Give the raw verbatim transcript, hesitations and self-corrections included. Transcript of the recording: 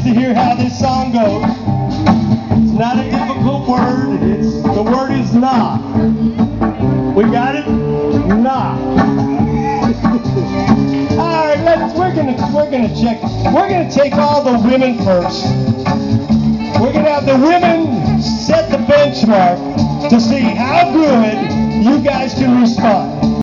to hear how this song goes. It's not a difficult word. It's the word is knock. We got it? Knock. All right, let's. We're gonna we're gonna check. We're gonna take all the women first. We're gonna have the women set the benchmark to see how good you guys can respond.